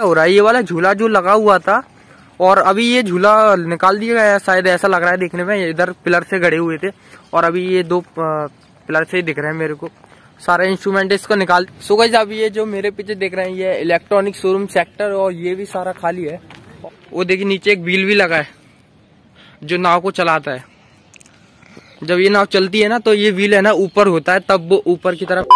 हो रहा है, ये वाला झूला जो लगा हुआ था और अभी ये झूला निकाल दिया गया है शायद, ऐसा लग रहा है देखने में। इधर पिलर से गड़े हुए थे और अभी ये दो पिलर से ही दिख रहे हैं मेरे को। सारे इंस्ट्रूमेंट इसको निकाल। सो गाइस अभी ये जो मेरे पीछे देख रहे हैं ये इलेक्ट्रॉनिक शोरूम सेक्टर और ये भी सारा खाली है। वो देखिए नीचे एक व्हील भी लगा है जो नाव को चलाता है। जब ये नाव चलती है ना तो ये व्हील है ना ऊपर होता है, तब वो ऊपर की तरफ।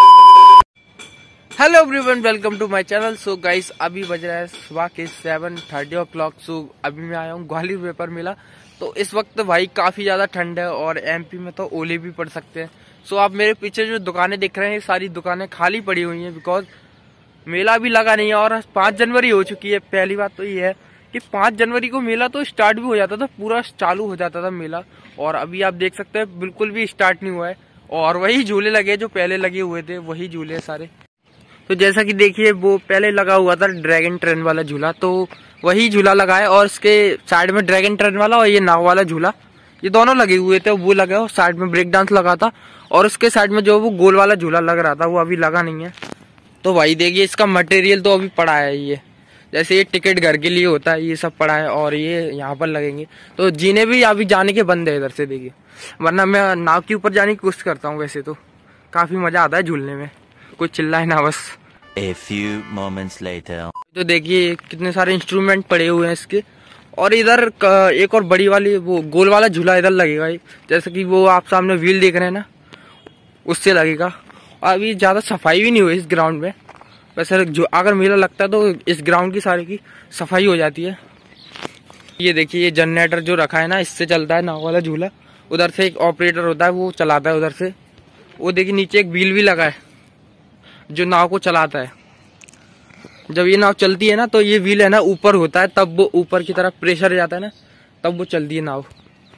Hello everyone, welcome to my channel. So guys अभी बज रहा है सुबह के 7:30 सो अभी मैं आया हूँ ग्वालियर पेपर मेला। तो इस वक्त भाई काफी ज्यादा ठंड है और एमपी में तो ओले भी पड़ सकते हैं। सो आप मेरे पीछे जो दुकानें दिख रहे हैं सारी दुकानें खाली पड़ी हुई हैं बिकॉज मेला भी लगा नहीं है और 5 जनवरी हो चुकी है। पहली बात तो ये है कि 5 जनवरी को मेला तो स्टार्ट भी हो जाता था, पूरा चालू हो जाता था मेला, और अभी आप देख सकते हैं बिल्कुल भी स्टार्ट नहीं हुआ है। और वही झूले लगे जो पहले लगे हुए थे, वही झूले सारे। तो जैसा कि देखिए वो पहले लगा हुआ था ड्रैगन ट्रेन वाला झूला, तो वही झूला लगा है और इसके साइड में ड्रैगन ट्रेन वाला और ये नाव वाला झूला, ये दोनों लगे हुए थे। वो लगा और साइड में ब्रेक डांस लगा था और उसके साइड में जो वो गोल वाला झूला लग रहा था वो अभी लगा नहीं है। तो भाई देखिए इसका मटेरियल तो अभी पड़ा है, ये जैसे ये टिकट घर के लिए होता है ये सब पड़ा है और ये यहाँ पर लगेंगे। तो जीने भी अभी जाने के बंद है इधर से देखिए, वरना मैं नाव के ऊपर जाने की कोशिश करता हूँ। वैसे तो काफी मजा आता है झूलने में, कोई चिल्लाए ना बस। A few moments later. तो देखिए कितने सारे इंस्ट्रूमेंट पड़े हुए हैं इसके, और इधर एक और बड़ी वाली वो गोल वाला झूला इधर लगेगा, जैसे कि वो आप सामने व्हील देख रहे हैं ना उससे लगेगा। अभी ज्यादा सफाई भी नहीं हुई इस ग्राउंड में, वैसे जो अगर मेला लगता है तो इस ग्राउंड की सारी की सफाई हो जाती है। ये देखिए ये जनरेटर जो रखा है ना इससे चलता है नाव वाला झूला, उधर से एक ऑपरेटर होता है वो चलाता है उधर से। वो देखिए नीचे एक व्हील भी लगा है जो नाव को चलाता है। जब ये नाव चलती है ना तो ये व्हील है ना ऊपर होता है, तब वो ऊपर की तरफ प्रेशर जाता है ना तब वो चलती है नाव।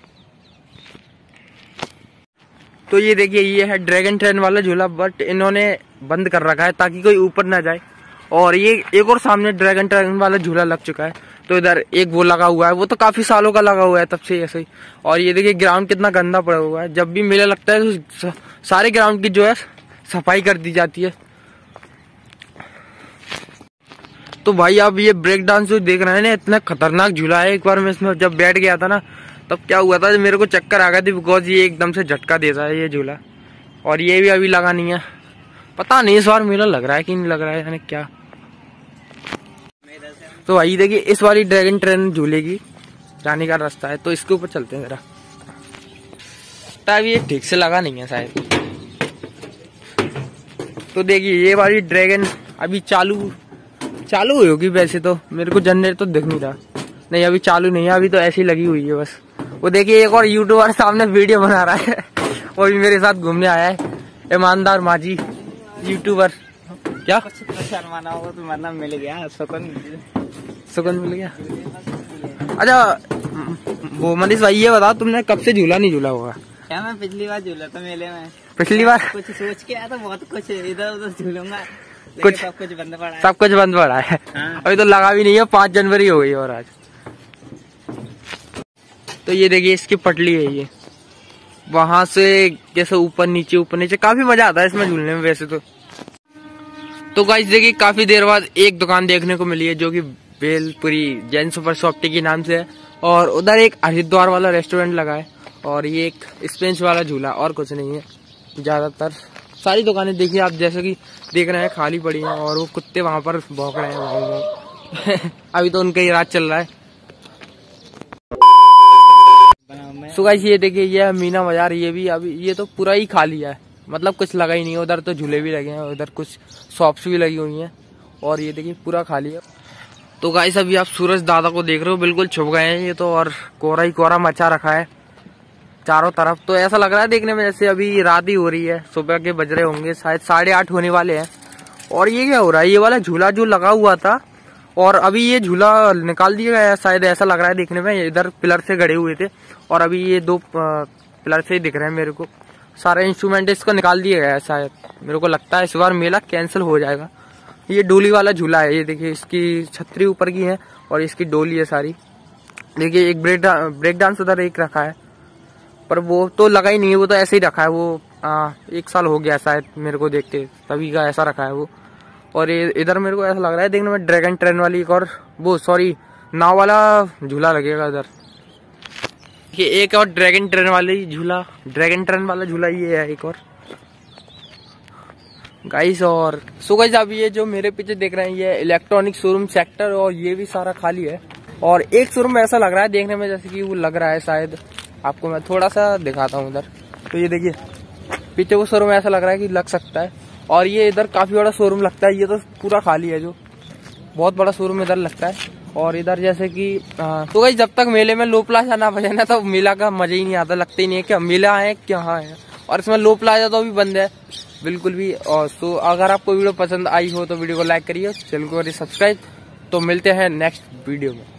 तो ये देखिए ये है ड्रैगन ट्रेन वाला झूला, बट इन्होंने बंद कर रखा है ताकि कोई ऊपर ना जाए। और ये एक और सामने ड्रैगन ट्रेन वाला झूला लग चुका है, तो इधर एक वो लगा हुआ है, वो तो काफी सालों का लगा हुआ है तब से ऐसे ही। और ये देखिए ग्राउंड कितना गंदा पड़ा हुआ है। जब भी मेला लगता है तो सारे ग्राउंड की जो है सफाई कर दी जाती है। तो भाई आप ये ब्रेक डांस जो देख रहे हैं ना इतना खतरनाक झूला है। एक बार मैं इसमें जब बैठ गया था ना तब क्या हुआ था, मेरे को चक्कर आ गए थे बिकॉज ये एकदम से झटका देता है ये झूला। और ये भी अभी लगा नहीं है, पता नहीं इस बार मेला लग रहा है कि नहीं लग रहा है यानी क्या। तो भाई देखिए इस वाली ड्रैगन ट्रेन झूले की जाने का रास्ता है, तो इसके ऊपर चलते हैं जरा। तब ये ठीक से लगा नहीं है शायद। तो देखिए ये वाली ड्रैगन अभी चालू होगी, वैसे तो मेरे को जनरेटर तो दिख नहीं रहा। नहीं अभी चालू नहीं है, अभी तो ऐसी लगी हुई है बस। वो देखिए एक और यूट्यूबर सामने वीडियो बना रहा है वो भी मेरे साथ घूमने आया है, ईमानदार माझी यूट्यूबर। क्या शर्माना हो तो मतलब मिल गया, सुकून मिल गया। अच्छा वो मनीष भाई ये बताओ तुमने कब से झूला नहीं झूला होगा? क्या मैं पिछली बार झूला था मेले में। पिछली बार कुछ सोच के आया था, बहुत कुछ इधर उधर झूलूंगा, कुछ सब कुछ बंद पड़ा है। सब कुछ बंद पड़ा है। हाँ। अभी तो लगा भी नहीं है, 5 जनवरी हो गई और आज। तो ये देखिए इसकी पटली है, ये वहां से जैसे ऊपर नीचे काफी मजा आता है इसमें झूलने में वैसे तो गाइस देखिए काफी देर बाद एक दुकान देखने को मिली है जो कि बेलपुरी जैन सुपर सॉफ्टी के नाम से है, और उधर एक हरिद्वार वाला रेस्टोरेंट लगा है, और ये एक स्पेंस वाला झूला, और कुछ नहीं है। ज्यादातर सारी दुकानें देखिए आप जैसे कि देख रहे हैं खाली पड़ी हैं, और वो कुत्ते वहां पर भौंक रहे हैं अभी तो उनका ही राज चल रहा है। सो गाइस ये देखिए ये मीना बाजार, ये भी अभी ये तो पूरा ही खाली है, मतलब कुछ लगा ही नहीं है। उधर तो झूले भी लगे हैं, उधर कुछ शॉप्स भी लगी हुई हैं, और ये देखिए पूरा खाली है। तो गाइस अभी आप सूरज दादा को देख रहे हो, बिल्कुल छुप गए हैं ये तो, और कोहरा ही कोहरा मचा रखा है चारों तरफ। तो ऐसा लग रहा है देखने में जैसे अभी रात ही हो रही है, सुबह के बज रहे होंगे शायद 8:30 होने वाले हैं। और ये क्या हो रहा है, ये वाला झूला जो लगा हुआ था और अभी ये झूला निकाल दिया गया है शायद, ऐसा लग रहा है देखने में। इधर पिलर से गड़े हुए थे और अभी ये दो पिलर से ही दिख रहे हैं मेरे को। सारे इंस्ट्रूमेंट इसको निकाल दिया गया है शायद, मेरे को लगता है इस बार मेला कैंसिल हो जाएगा। ये डोली वाला झूला है, ये देखिए इसकी छतरी ऊपर की है और इसकी डोली है सारी। देखिए एक ब्रेक डांस उधर एक रखा है, पर वो तो लगा ही नहीं है, वो तो ऐसे ही रखा है। वो 1 साल हो गया शायद मेरे को देखते, तभी का ऐसा रखा है वो। और इधर मेरे को ऐसा लग रहा है देखने में ड्रैगन ट्रेन वाली एक और वो सॉरी नाव वाला झूला लगेगा इधर। कि एक और ड्रैगन ट्रेन वाला झूला ये है एक और गाइस। और सो गाइस अब ये जो मेरे पीछे देख रहे हैं ये इलेक्ट्रॉनिक शोरूम सेक्टर और ये भी सारा खाली है। और एक शोरूम ऐसा लग रहा है देखने में जैसे कि वो लग रहा है शायद, आपको मैं थोड़ा सा दिखाता हूँ इधर। तो ये देखिए पीछे वो शोरूम ऐसा लग रहा है कि लग सकता है। और ये इधर काफी बड़ा शोरूम लगता है, ये तो पूरा खाली है, जो बहुत बड़ा शोरूम इधर लगता है। और इधर जैसे कि तो गाइस जब तक मेले में लो प्लाजा ना बजे ना तो मेला का मजा ही नहीं आता, लगता ही नहीं है कि मेला है कहाँ है। और इसमें लो प्लाजा तो अभी बंद है बिल्कुल भी। और तो अगर आपको वीडियो पसंद आई हो तो वीडियो को लाइक करिए, चैनल को करिए सब्सक्राइब। तो मिलते हैं नेक्स्ट वीडियो में।